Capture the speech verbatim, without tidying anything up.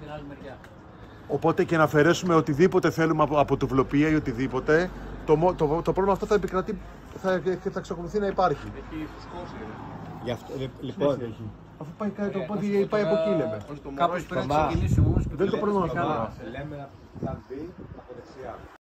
άλλη μεριά. Οπότε και να αφαιρέσουμε οτιδήποτε θέλουμε από, από τουβλοπία ή οτιδήποτε, το, το, το, το πρόβλημα αυτό θα επικρατεί, θα, θα εξακολουθεί να υπάρχει. Έχει φουσκώσει. Γι' αυτό, λοιπόν, Αφού πάει κάτι το πόδι, πάει από εκεί λέμε. Κάπως πρέπει να ξεκινήσουμε όμως. Δεν είναι το πρόβλημα αυτό. λέμε να μπει από δεξιά.